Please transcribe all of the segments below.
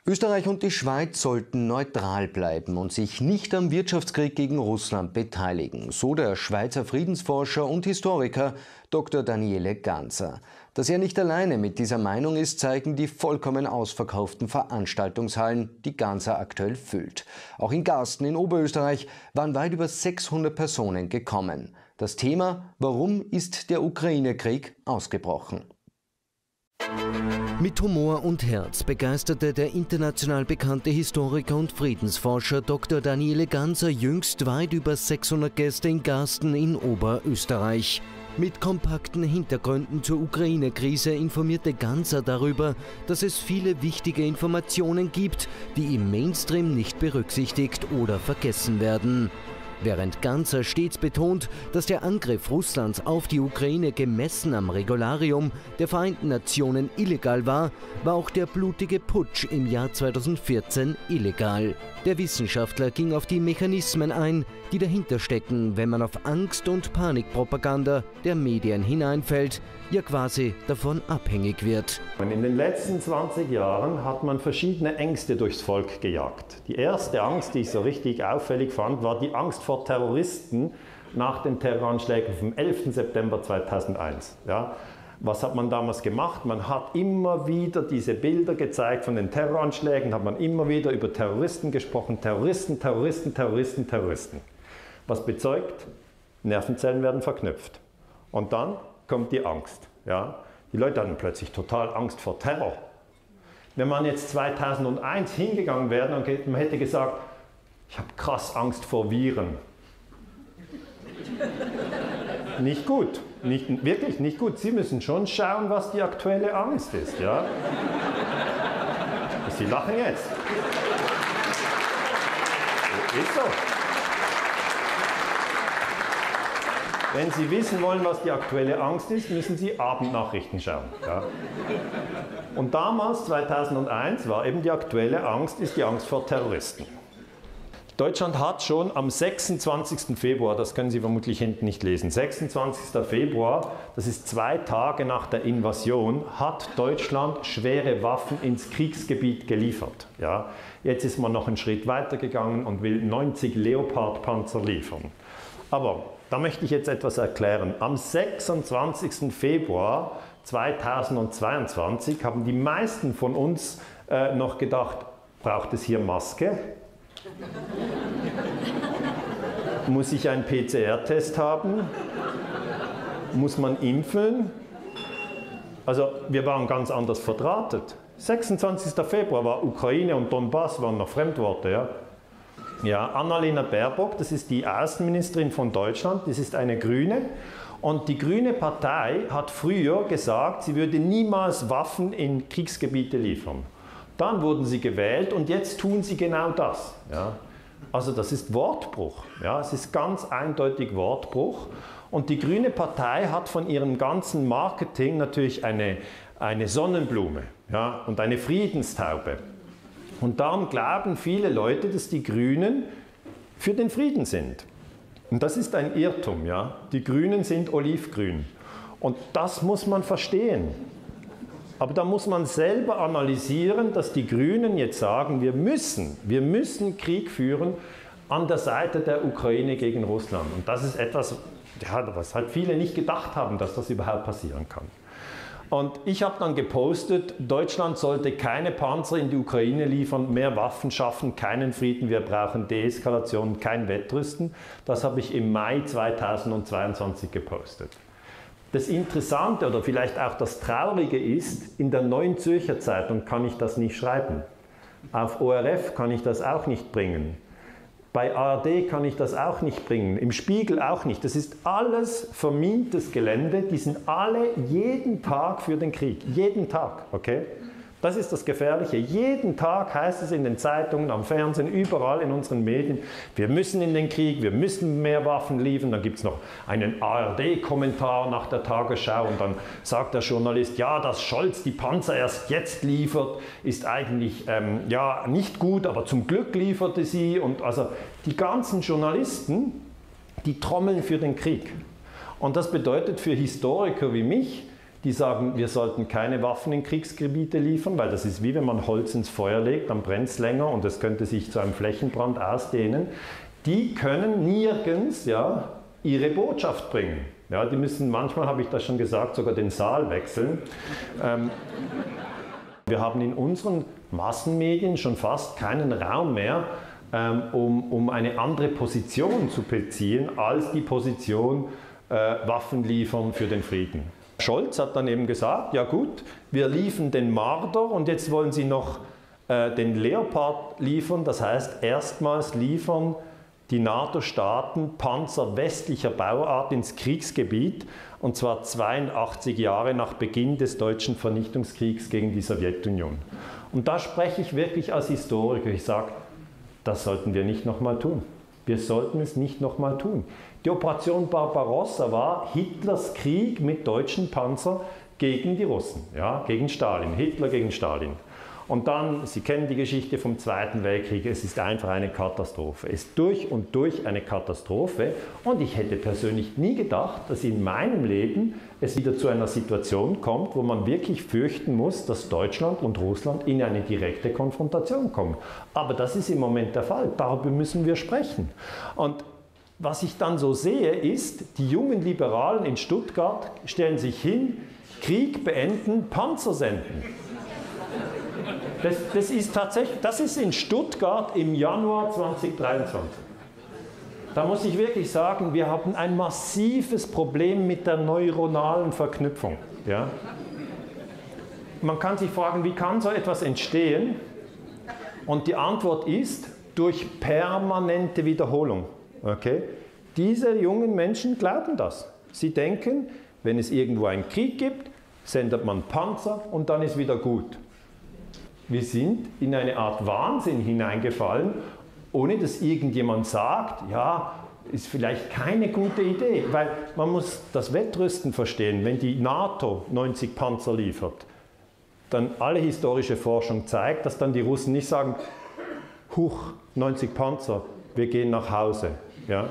Österreich und die Schweiz sollten neutral bleiben und sich nicht am Wirtschaftskrieg gegen Russland beteiligen, so der Schweizer Friedensforscher und Historiker Dr. Daniele Ganser. Dass er nicht alleine mit dieser Meinung ist, zeigen die vollkommen ausverkauften Veranstaltungshallen, die Ganser aktuell füllt. Auch in Garsten in Oberösterreich waren weit über 600 Personen gekommen. Das Thema: Warum ist der Ukraine-Krieg ausgebrochen? Mit Humor und Herz begeisterte der international bekannte Historiker und Friedensforscher Dr. Daniele Ganser jüngst weit über 600 Gäste in Garsten in Oberösterreich. Mit kompakten Hintergründen zur Ukraine-Krise informierte Ganser darüber, dass es viele wichtige Informationen gibt, die im Mainstream nicht berücksichtigt oder vergessen werden. Während Ganser stets betont, dass der Angriff Russlands auf die Ukraine gemessen am Regularium der Vereinten Nationen illegal war, war auch der blutige Putsch im Jahr 2014 illegal. Der Wissenschaftler ging auf die Mechanismen ein, die dahinter stecken, wenn man auf Angst- und Panikpropaganda der Medien hineinfällt, ja quasi davon abhängig wird. In den letzten 20 Jahren hat man verschiedene Ängste durchs Volk gejagt. Die erste Angst, die ich so richtig auffällig fand, war die Angst vor Terroristen nach den Terroranschlägen vom 11. September 2001. Ja, was hat man damals gemacht? Man hat immer wieder diese Bilder gezeigt von den Terroranschlägen, hat man immer wieder über Terroristen gesprochen. Terroristen, Terroristen, Terroristen, Terroristen. Was bezeugt? Nervenzellen werden verknüpft. Und dann kommt die Angst. Ja? Die Leute hatten plötzlich total Angst vor Terror. Wenn man jetzt 2001 hingegangen wäre und man hätte gesagt, ich habe krass Angst vor Viren. Nicht gut, wirklich nicht gut. Sie müssen schon schauen, was die aktuelle Angst ist. Ja? Sie lachen jetzt. Ist so. Wenn Sie wissen wollen, was die aktuelle Angst ist, müssen Sie Abendnachrichten schauen. Ja? Und damals, 2001, war eben die aktuelle Angst, ist die Angst vor Terroristen. Deutschland hat schon am 26. Februar, das können Sie vermutlich hinten nicht lesen, 26. Februar, das ist 2 Tage nach der Invasion, hat Deutschland schwere Waffen ins Kriegsgebiet geliefert. Ja? Jetzt ist man noch einen Schritt weiter gegangen und will 90 Leopard-Panzer liefern. Aber da möchte ich jetzt etwas erklären. Am 26. Februar 2022 haben die meisten von uns noch gedacht, braucht es hier Maske? Muss ich einen PCR-Test haben? Muss man impfen? Also wir waren ganz anders verdrahtet. 26. Februar war Ukraine und Donbass waren noch Fremdworte. Ja? Ja, Annalena Baerbock, das ist die Außenministerin von Deutschland, das ist eine Grüne. Und die Grüne Partei hat früher gesagt, sie würde niemals Waffen in Kriegsgebiete liefern. Dann wurden sie gewählt und jetzt tun sie genau das. Ja. Also das ist Wortbruch. Ja. Es ist ganz eindeutig Wortbruch. Und die Grüne Partei hat von ihrem ganzen Marketing natürlich eine Sonnenblume, ja, und eine Friedenstaube. Und darum glauben viele Leute, dass die Grünen für den Frieden sind. Und das ist ein Irrtum. Ja. Die Grünen sind olivgrün. Und das muss man verstehen. Aber da muss man selber analysieren, dass die Grünen jetzt sagen, wir müssen Krieg führen an der Seite der Ukraine gegen Russland. Und das ist etwas, ja, was halt viele nicht gedacht haben, dass das überhaupt passieren kann. Und ich habe dann gepostet, Deutschland sollte keine Panzer in die Ukraine liefern, mehr Waffen schaffen, keinen Frieden, wir brauchen Deeskalation, kein Wettrüsten. Das habe ich im Mai 2022 gepostet. Das Interessante oder vielleicht auch das Traurige ist, in der Neuen Zürcher Zeitung kann ich das nicht schreiben. Auf ORF kann ich das auch nicht bringen. Bei ARD kann ich das auch nicht bringen, im Spiegel auch nicht. Das ist alles vermintes Gelände, die sind alle jeden Tag für den Krieg. Jeden Tag, okay? Das ist das Gefährliche. Jeden Tag heißt es in den Zeitungen, am Fernsehen, überall in unseren Medien, wir müssen in den Krieg, wir müssen mehr Waffen liefern. Dann gibt es noch einen ARD-Kommentar nach der Tagesschau und dann sagt der Journalist, ja, dass Scholz die Panzer erst jetzt liefert, ist eigentlich ja, nicht gut, aber zum Glück lieferte sie. Und also die ganzen Journalisten, die trommeln für den Krieg. Und das bedeutet für Historiker wie mich, die sagen, wir sollten keine Waffen in Kriegsgebiete liefern, weil das ist wie wenn man Holz ins Feuer legt, dann brennt es länger und es könnte sich zu einem Flächenbrand ausdehnen. Die können nirgends ihre Botschaft bringen. Ja, die müssen, manchmal habe ich das schon gesagt, sogar den Saal wechseln. Wir haben in unseren Massenmedien schon fast keinen Raum mehr, um eine andere Position zu beziehen, als die Position Waffen liefern für den Frieden. Scholz hat dann eben gesagt, ja gut, wir liefern den Marder und jetzt wollen sie noch den Leopard liefern, das heißt erstmals liefern die NATO-Staaten Panzer westlicher Bauart ins Kriegsgebiet, und zwar 82 Jahre nach Beginn des deutschen Vernichtungskriegs gegen die Sowjetunion. Und da spreche ich wirklich als Historiker, ich sage, das sollten wir nicht nochmal tun. Wir sollten es nicht nochmal tun. Die Operation Barbarossa war Hitlers Krieg mit deutschen Panzern gegen die Russen, gegen Stalin, Hitler gegen Stalin. Und dann, Sie kennen die Geschichte vom Zweiten Weltkrieg, es ist einfach eine Katastrophe. Es ist durch und durch eine Katastrophe. Und ich hätte persönlich nie gedacht, dass in meinem Leben es wieder zu einer Situation kommt, wo man wirklich fürchten muss, dass Deutschland und Russland in eine direkte Konfrontation kommen. Aber das ist im Moment der Fall. Darüber müssen wir sprechen. Und was ich dann so sehe, ist, die jungen Liberalen in Stuttgart stellen sich hin, Krieg beenden, Panzer senden. Das ist tatsächlich, das ist in Stuttgart im Januar 2023. Da muss ich wirklich sagen, wir haben ein massives Problem mit der neuronalen Verknüpfung. Ja? Man kann sich fragen, wie kann so etwas entstehen? Und die Antwort ist, durch permanente Wiederholung. Okay? Diese jungen Menschen glauben das. Sie denken, wenn es irgendwo einen Krieg gibt, sendet man Panzer und dann ist wieder gut. Wir sind in eine Art Wahnsinn hineingefallen, ohne dass irgendjemand sagt, ja, ist vielleicht keine gute Idee, weil man muss das Wettrüsten verstehen. Wenn die NATO 90 Panzer liefert, dann alle historische Forschung zeigt, dass dann die Russen nicht sagen, huch, 90 Panzer, wir gehen nach Hause. Ja?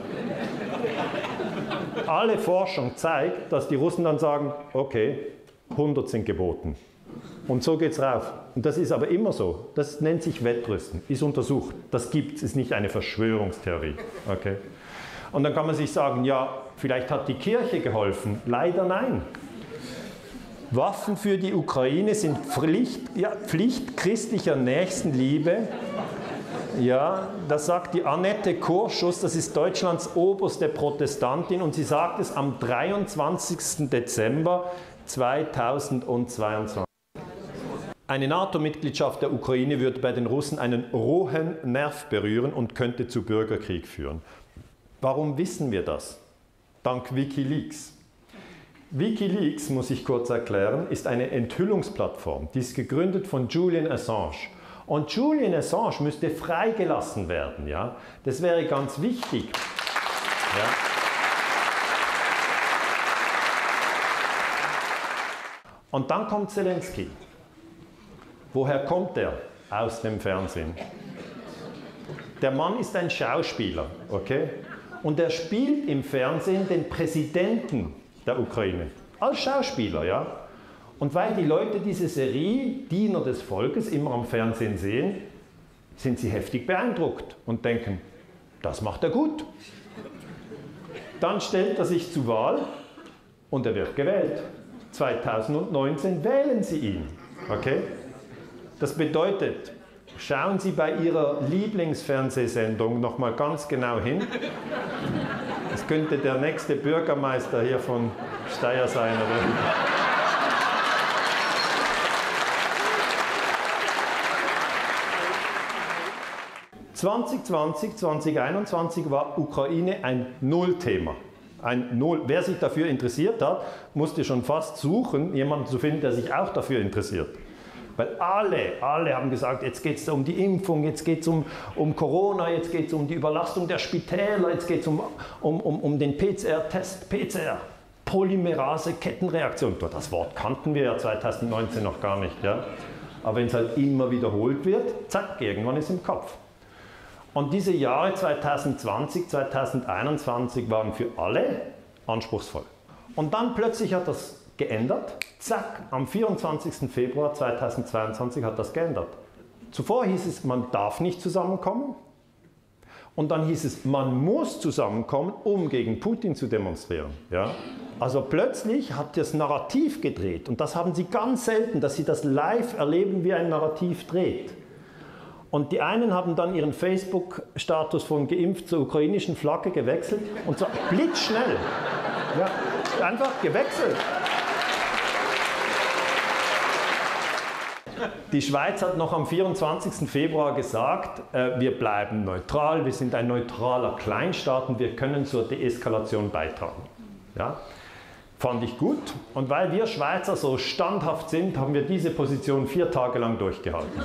Alle Forschung zeigt, dass die Russen dann sagen, okay, 100 sind geboten. Und so geht es rauf. Und das ist aber immer so. Das nennt sich Wettrüsten, ist untersucht. Das gibt es, ist nicht eine Verschwörungstheorie. Okay? Und dann kann man sich sagen, ja, vielleicht hat die Kirche geholfen. Leider nein. Waffen für die Ukraine sind Pflicht christlicher Nächstenliebe. Ja, das sagt die Annette Kurschus, das ist Deutschlands oberste Protestantin, und sie sagt es am 23. Dezember 2022. Eine NATO-Mitgliedschaft der Ukraine würde bei den Russen einen rohen Nerv berühren und könnte zu Bürgerkrieg führen. Warum wissen wir das? Dank Wikileaks. Wikileaks, muss ich kurz erklären, ist eine Enthüllungsplattform. Die ist gegründet von Julian Assange. Und Julian Assange müsste freigelassen werden. Ja? Das wäre ganz wichtig. Ja? Und dann kommt Zelensky. Woher kommt er? Aus dem Fernsehen. Der Mann ist ein Schauspieler, okay? Und er spielt im Fernsehen den Präsidenten der Ukraine. Als Schauspieler, ja? Und weil die Leute diese Serie Diener des Volkes immer am Fernsehen sehen, sind sie heftig beeindruckt und denken, das macht er gut. Dann stellt er sich zur Wahl und er wird gewählt. 2019 wählen sie ihn, okay? Das bedeutet, schauen Sie bei Ihrer Lieblingsfernsehsendung noch mal ganz genau hin. Es könnte der nächste Bürgermeister hier von Steyr sein. Oder? 2020, 2021 war Ukraine ein Nullthema. Ein Null. Wer sich dafür interessiert hat, musste schon fast suchen, jemanden zu finden, der sich auch dafür interessiert. Weil alle haben gesagt, jetzt geht es um die Impfung, jetzt geht es um Corona, jetzt geht es um die Überlastung der Spitäler, jetzt geht es um den PCR-Test, PCR, Polymerase-Kettenreaktion. Das Wort kannten wir ja 2019 noch gar nicht. Ja? Aber wenn es halt immer wiederholt wird, zack, irgendwann ist es im Kopf. Und diese Jahre 2020, 2021 waren für alle anspruchsvoll. Und dann plötzlich hat das geändert. Zack, am 24. Februar 2022 hat das geändert. Zuvor hieß es, man darf nicht zusammenkommen. Und dann hieß es, man muss zusammenkommen, um gegen Putin zu demonstrieren. Ja? Also plötzlich hat das Narrativ gedreht. Und das haben Sie ganz selten, dass Sie das live erleben, wie ein Narrativ dreht. Und die einen haben dann ihren Facebook-Status von geimpft zur ukrainischen Flagge gewechselt. Und zwar blitzschnell. Ja, einfach gewechselt. Die Schweiz hat noch am 24. Februar gesagt, wir bleiben neutral, wir sind ein neutraler Kleinstaat und wir können zur Deeskalation beitragen. Ja? Fand ich gut. Und weil wir Schweizer so standhaft sind, haben wir diese Position 4 Tage lang durchgehalten.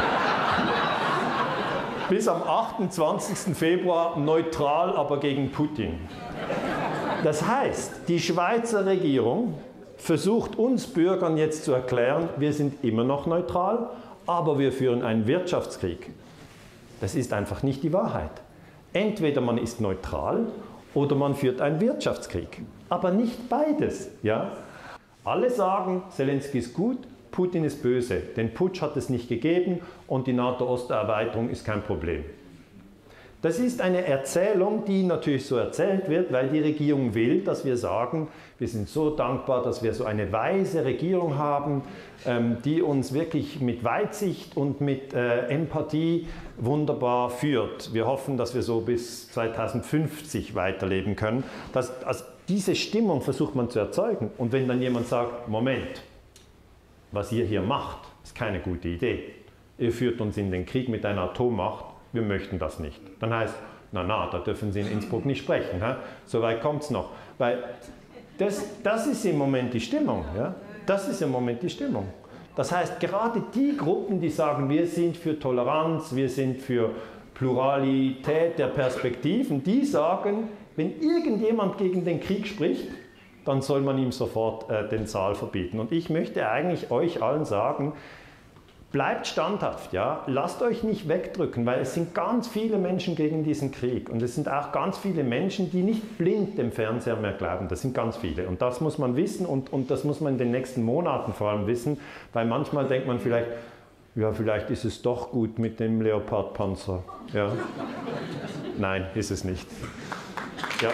Bis am 28. Februar neutral, aber gegen Putin. Das heißt, die Schweizer Regierung versucht uns Bürgern jetzt zu erklären, wir sind immer noch neutral, aber wir führen einen Wirtschaftskrieg. Das ist einfach nicht die Wahrheit. Entweder man ist neutral oder man führt einen Wirtschaftskrieg. Aber nicht beides. Ja? Alle sagen, Zelensky ist gut, Putin ist böse. Den Putsch hat es nicht gegeben und die NATO-Osterweiterung ist kein Problem. Das ist eine Erzählung, die natürlich so erzählt wird, weil die Regierung will, dass wir sagen, wir sind so dankbar, dass wir so eine weise Regierung haben, die uns wirklich mit Weitsicht und mit Empathie wunderbar führt. Wir hoffen, dass wir so bis 2050 weiterleben können. Also diese Stimmung versucht man zu erzeugen. Und wenn dann jemand sagt, Moment, was ihr hier macht, ist keine gute Idee. Ihr führt uns in den Krieg mit einer Atommacht. Wir möchten das nicht. Dann heißt, na, da dürfen Sie in Innsbruck nicht sprechen. So weit kommt es noch. Weil das ist im Moment die Stimmung. Ja? Das ist im Moment die Stimmung. Das heißt, gerade die Gruppen, die sagen, wir sind für Toleranz, wir sind für Pluralität der Perspektiven, die sagen, wenn irgendjemand gegen den Krieg spricht, dann soll man ihm sofort den Saal verbieten. Und ich möchte eigentlich euch allen sagen, bleibt standhaft, ja? Lasst euch nicht wegdrücken, weil es sind ganz viele Menschen gegen diesen Krieg und es sind auch ganz viele Menschen, die nicht blind dem Fernseher mehr glauben. Das sind ganz viele und das muss man wissen und das muss man in den nächsten Monaten vor allem wissen, weil manchmal denkt man vielleicht, ja, vielleicht ist es doch gut mit dem Leopardpanzer. Ja? Nein, ist es nicht. Ja.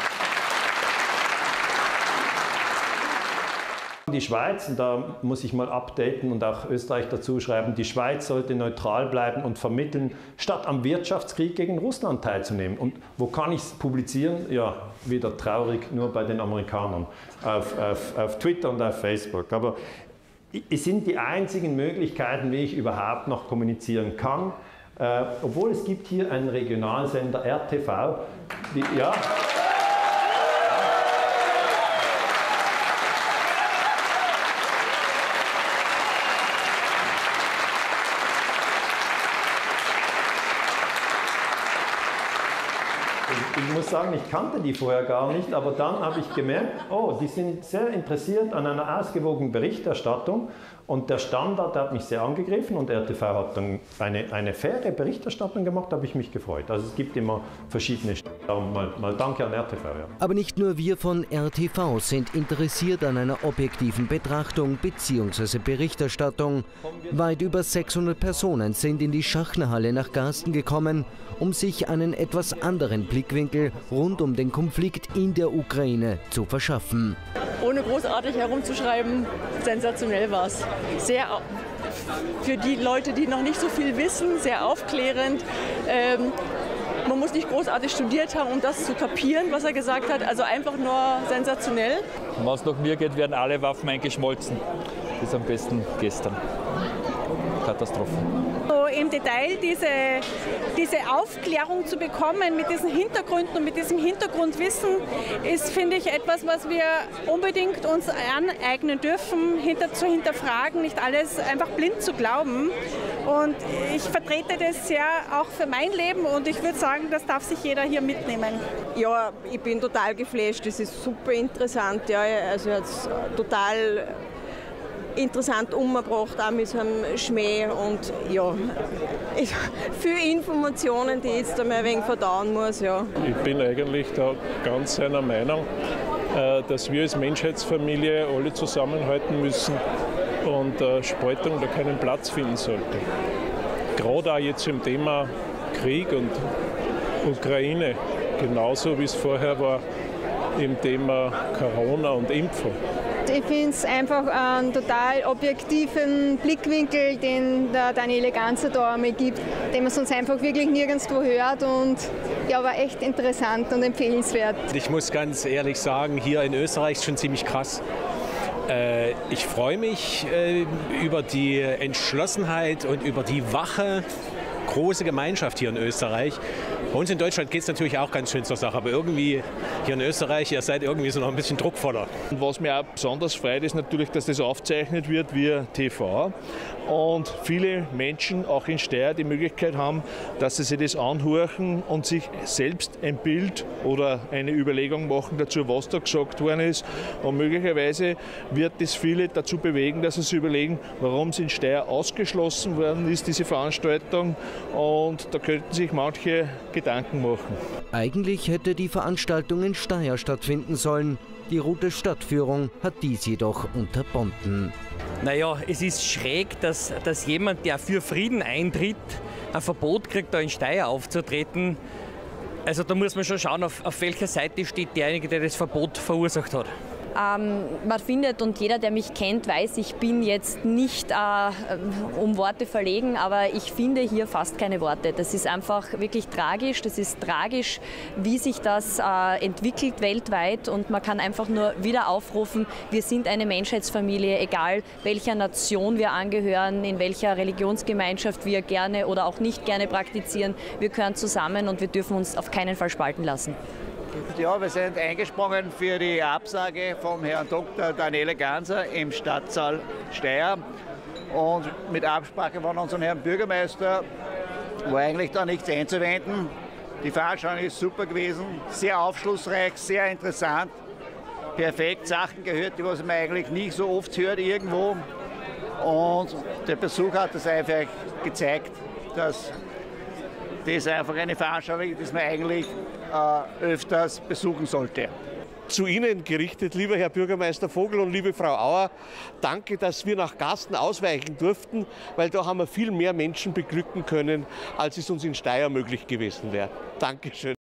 Die Schweiz, und da muss ich mal updaten und auch Österreich dazu schreiben, die Schweiz sollte neutral bleiben und vermitteln, statt am Wirtschaftskrieg gegen Russland teilzunehmen. Und wo kann ich es publizieren? Ja, wieder traurig, nur bei den Amerikanern, auf Twitter und auf Facebook. Aber es sind die einzigen Möglichkeiten, wie ich überhaupt noch kommunizieren kann. Obwohl es gibt hier einen Regionalsender, RTV, ja. Ich muss sagen, ich kannte die vorher gar nicht, aber dann habe ich gemerkt, oh, die sind sehr interessiert an einer ausgewogenen Berichterstattung und der Standard der hat mich sehr angegriffen und RTV hat dann eine faire Berichterstattung gemacht, da habe ich mich gefreut. Also es gibt immer verschiedene, darum mal danke an RTV. Ja. Aber nicht nur wir von RTV sind interessiert an einer objektiven Betrachtung bzw. Berichterstattung. Weit über 600 Personen sind in die Schachnerhalle nach Garsten gekommen, um sich einen etwas anderen Blickwinkel rund um den Konflikt in der Ukraine zu verschaffen. Ohne großartig herumzuschreiben, sensationell war es. Sehr für die Leute, die noch nicht so viel wissen, sehr aufklärend. Man muss nicht großartig studiert haben, um das zu kapieren, was er gesagt hat. Also einfach nur sensationell. Wenn es nach mir geht, werden alle Waffen eingeschmolzen. Das ist am besten gestern. Katastrophe. So im Detail diese Aufklärung zu bekommen mit diesen Hintergründen und mit diesem Hintergrundwissen ist, finde ich, etwas, was wir unbedingt uns aneignen dürfen, zu hinterfragen, nicht alles einfach blind zu glauben. Und ich vertrete das sehr auch für mein Leben und ich würde sagen, das darf sich jeder hier mitnehmen. Ja, ich bin total geflasht, das ist super interessant. Ja, also jetzt total interessant umgebracht, auch mit so einem Schmäh und ja, viele Informationen, die ich jetzt einmal ein wenig verdauen muss. Ja. Ich bin eigentlich da ganz seiner Meinung. dass wir als Menschheitsfamilie alle zusammenhalten müssen und Spaltung da keinen Platz finden sollte. Gerade auch jetzt im Thema Krieg und Ukraine, genauso wie es vorher war im Thema Corona und Impfung. Ich finde es einfach einen total objektiven Blickwinkel, den der Daniele Ganser da einmal gibt, den man sonst einfach wirklich nirgendwo hört und ja, war echt interessant und empfehlenswert. Ich muss ganz ehrlich sagen, hier in Österreich ist es schon ziemlich krass. Ich freue mich über die Entschlossenheit und über die wache, große Gemeinschaft hier in Österreich. Bei uns in Deutschland geht es natürlich auch ganz schön zur Sache, aber irgendwie hier in Österreich, ihr seid irgendwie so noch ein bisschen druckvoller. Und was mir auch besonders freut, ist natürlich, dass das aufgezeichnet wird via TV und viele Menschen auch in Steyr die Möglichkeit haben, dass sie sich das anhören und sich selbst ein Bild oder eine Überlegung machen dazu, was da gesagt worden ist. Und möglicherweise wird das viele dazu bewegen, dass sie sich überlegen, warum es in Steyr ausgeschlossen worden ist, diese Veranstaltung. Und da könnten sich manche Gedanken machen. Eigentlich hätte die Veranstaltung in Steyr stattfinden sollen. Die Rote Stadtführung hat dies jedoch unterbunden. Naja, es ist schräg, dass jemand, der für Frieden eintritt, ein Verbot kriegt, da in Steyr aufzutreten. Also da muss man schon schauen, auf welcher Seite steht derjenige, der das Verbot verursacht hat. Man findet, und jeder, der mich kennt, weiß, ich bin jetzt nicht um Worte verlegen, aber ich finde hier fast keine Worte. Das ist einfach wirklich tragisch. Das ist tragisch, wie sich das entwickelt weltweit, und man kann einfach nur wieder aufrufen, wir sind eine Menschheitsfamilie, egal welcher Nation wir angehören, in welcher Religionsgemeinschaft wir gerne oder auch nicht gerne praktizieren. Wir gehören zusammen und wir dürfen uns auf keinen Fall spalten lassen. Ja, wir sind eingesprungen für die Absage vom Herrn Dr. Daniele Ganser im Stadtsaal Steyr. Und mit Absprache von unserem Herrn Bürgermeister war eigentlich da nichts einzuwenden. Die Veranstaltung ist super gewesen, sehr aufschlussreich, sehr interessant. Perfekt, Sachen gehört, die man eigentlich nicht so oft hört irgendwo. Und der Besuch hat das einfach gezeigt, dass das einfach eine Veranstaltung ist, die man eigentlich öfters besuchen sollte. Zu Ihnen gerichtet, lieber Herr Bürgermeister Vogel und liebe Frau Auer, danke, dass wir nach Garsten ausweichen durften, weil da haben wir viel mehr Menschen beglücken können, als es uns in Steyr möglich gewesen wäre. Dankeschön.